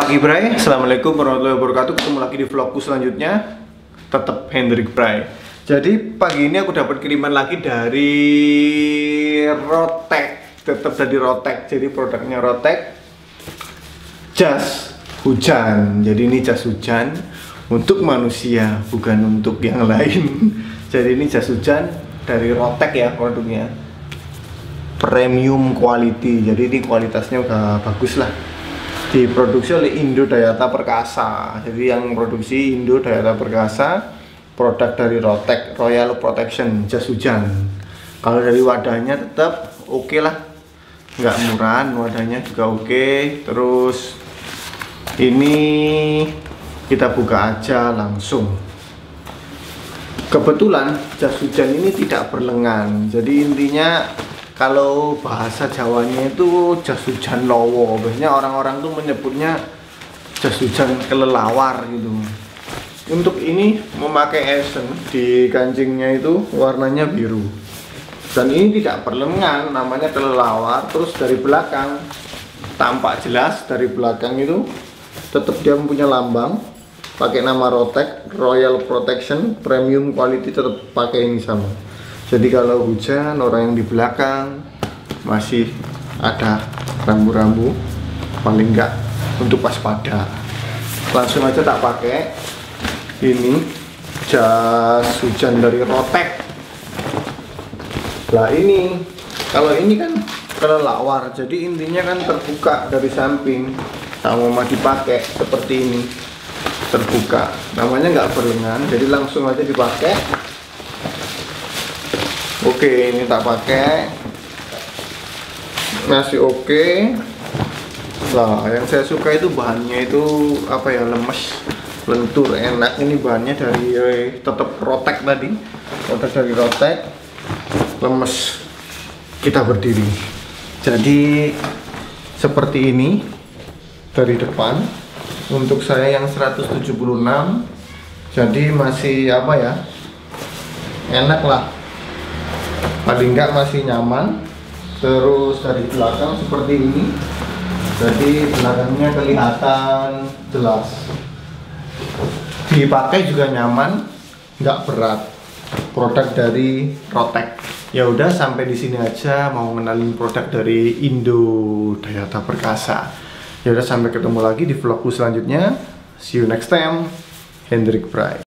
Pagi Bray, Assalamualaikum warahmatullahi wabarakatuh. Ketemu lagi di vlogku selanjutnya. Tetap Hendrik Bray. Jadi pagi ini aku dapat kiriman lagi dari Rotek. Tetap dari Rotek. Jadi produknya Rotek, jas hujan. Jadi ini jas hujan untuk manusia, bukan untuk yang lain. Jadi ini jas hujan dari Rotek ya produknya. Premium quality. Jadi ini kualitasnya udah bagus lah. Diproduksi oleh Indo Dayata Perkasa. Jadi yang produksi Indo Dayata Perkasa, produk dari Rotek, Royal Protection jas hujan. Kalau dari wadahnya tetap oke lah, nggak murahan, wadahnya juga oke. Terus ini kita buka aja langsung. Kebetulan jas hujan ini tidak berlengan, jadi intinya kalau bahasa Jawanya itu jas hujan lowo. Biasanya orang-orang tuh menyebutnya jas hujan kelelawar gitu. Untuk ini memakai esen, di kancingnya itu warnanya biru. Dan ini tidak berlengan, namanya kelelawar. Terus dari belakang tampak jelas, dari belakang itu tetap dia punya lambang, pakai nama Rotek, Royal Protection Premium Quality, tetap pakai ini sama. Jadi kalau hujan, orang yang di belakang masih ada rambu-rambu, paling enggak untuk waspada. Langsung aja tak pakai. Ini jas hujan dari Rotek. Nah ini, kalau ini kan kelelawar, jadi intinya kan terbuka dari samping. Kalau mau dipakai seperti ini, terbuka. Namanya nggak berlengan, jadi langsung aja dipakai. Oke, ini tak pakai, masih oke. Nah, yang saya suka itu bahannya itu apa ya, lemes, lentur, enak. Ini bahannya dari tetap Rotek tadi, produk dari Rotek, lemes, kita berdiri. Jadi seperti ini dari depan. Untuk saya yang 176, jadi masih apa ya, enak lah, paling enggak masih nyaman. Terus dari belakang seperti ini, jadi belakangnya kelihatan jelas, dipakai juga nyaman, nggak berat. Produk dari Rotek. Ya udah, sampai di sini aja mau ngenalin produk dari Indo Dayata Perkasa. Ya udah, sampai ketemu lagi di vlogku selanjutnya. See you next time. Hendrik Bray.